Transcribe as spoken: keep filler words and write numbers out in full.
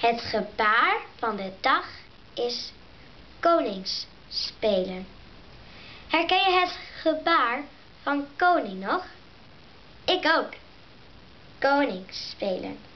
Het gebaar van de dag is koningsspelen. Herken je het gebaar van koning nog? Ik ook. Koningsspelen.